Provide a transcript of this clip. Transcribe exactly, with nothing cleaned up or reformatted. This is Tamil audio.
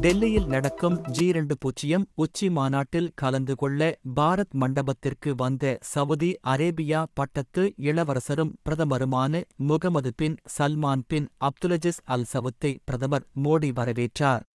டெல்லியில் நடக்கும் ஜி இரண்டு பூஜ்ஜியம் உச்சி மாநாட்டில் கலந்து கொள்ள பாரத் மண்டபத்திற்கு வந்த சவுதி அரேபியா பட்டத்து இளவரசரும் பிரதமருமான முகமது பின் சல்மான் பின் அப்துலஜிஸ் அல் சவுத்தை பிரதமர் மோடி வரவேற்றார்.